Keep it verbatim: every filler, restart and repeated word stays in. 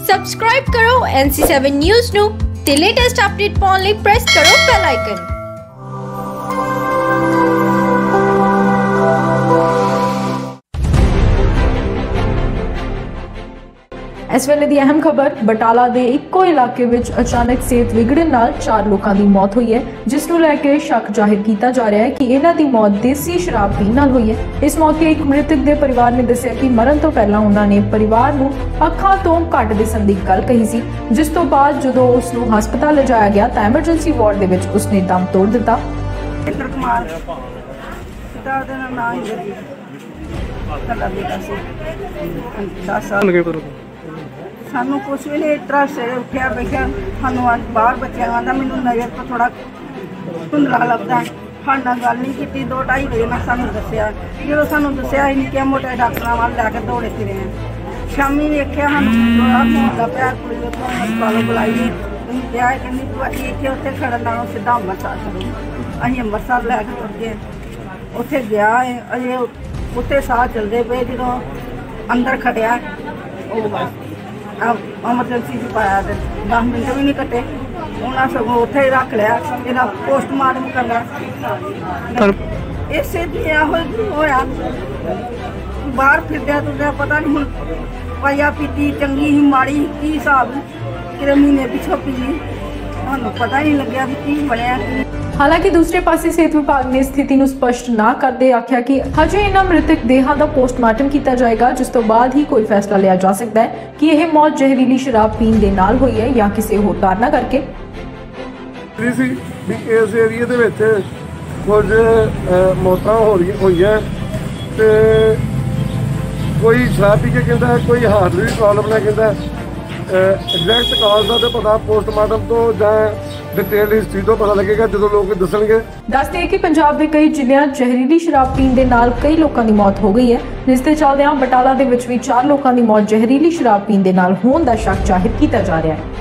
Subscribe ਕਰੋ ਐਨ ਸੀ seven news ਨੂੰ ਤੇ ਲੇਟੈਸਟ ਅਪਡੇਟ ਪਾਉਣ ਲਈ ਪ੍ਰੈਸ ਕਰੋ ਬੈਲ ਆਈਕਨ। इस वेले दी अहम खबर बटाला दे इक्को इलाके विच अचानक सेहत विगड़न नाल चार लोगों की मौत हुई है, जिस नूं लैके शक जाहिर किया जा रहा है कि इन्हां दी मौत देसी शराब पीण नाल हुई है। इस मौके एक मृतक दे परिवार ने दस्सिया कि मरण तो पहला उन्हां ने परिवार नूं अखां तो घट दिसन दी गल कही सी, जिस तो बाद जदों उस नूं हस्पताल लिजाया गया तां एमरजेंसी वार्ड दे विच उसने दम तोड़ दिता। सानू कुछ भी नहीं इतना से उठा बैठा सानू अज बाहर बच्चों आँदा मैनू नज़र तो थोड़ा धुंधला लगता है। साढ़े नाल गल नहीं की, दो ढाई बजे मैं सानू दसिया, जो सानू दसिया निक्के मोटे डॉक्टर वाल लैके दौड़े फिरे हैं। शामी वेख्या सानू थोड़ा मुहल्ला भैन कुड़ी उतों हस्पतालों बुलाई क्या कहनी तू इतने उत्थे खड़न नालों सीधा अमृतसर चलो। असीं अमृतसर लैके तुर गए, उत्थे गया है अजे उत्थे साह चलते पे जो अंदर खड़िया एमरजेंसी च पाया तो दस मिनट भी नहीं कटे, उन्हें सगों उत्थे ही रख लिया, इहदा पोस्टमार्टम करना इसे होया। बाहर फिरदे तुरदे पता नहीं हुण पाया पीती चंगी ही माड़ी की हिसाब कि महीने पिछों पी सानू पता नहीं लग्या भी की बनया। हालांकि दूसरे पासे सेहत विभाग ने स्थिति नूं स्पष्ट ना करदे आख्या कि हजे इन्हां मृतक देहां दा पोस्टमार्टम किया जाएगा, जिस तो बाद ही कोई फैसला लिया जा सकता है कि यह मौत जहरीली शराब पीण दे नाल होई है या किसी होर कारणा करके। इस एरिए दे विच कुछ मौतां हो रही होईयां ते कोई शराब पी के कहंदा, कोई हार्ट दी प्रॉब्लम नाल कहंदा। एग्जैक्ट काज का तो पता पोस्टमार्टम तो जां डिटेल हिस्ट्री तो पता लगेगा जो लोग दसणगे। दस दे कि पंजाब के कई जिलों जहरीली शराब पीण दे नाल कई लोगों की मौत हो गई है, जिस दे चलदिआं बटाला दे विच भी चार लोगों की मौत जहरीली शराब पीण दे नाल होण दा शक जाहिर किया जा रहा है।